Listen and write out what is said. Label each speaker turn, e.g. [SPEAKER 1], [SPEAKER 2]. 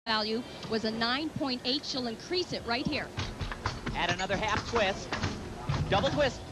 [SPEAKER 1] value was a 9.8. She'll increase it right here.
[SPEAKER 2] Add another half twist. Double twist.